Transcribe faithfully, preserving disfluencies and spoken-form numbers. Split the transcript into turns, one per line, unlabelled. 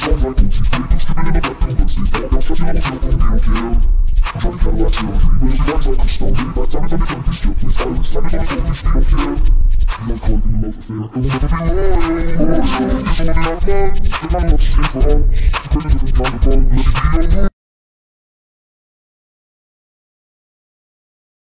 songs like Lucy's Bacon, skipping in the bathroom, bloodstains, ball gowns, flashing levels, no one will care. I'm driving Cadillacs here on three wheels, we ride like crystal, baby back, time is on the junkie, still plays Iris, time is on the police, we don't care. We like caught in a love affair, and we'll never be loyal. You're someone in our blood, and my love is in for all. We create a different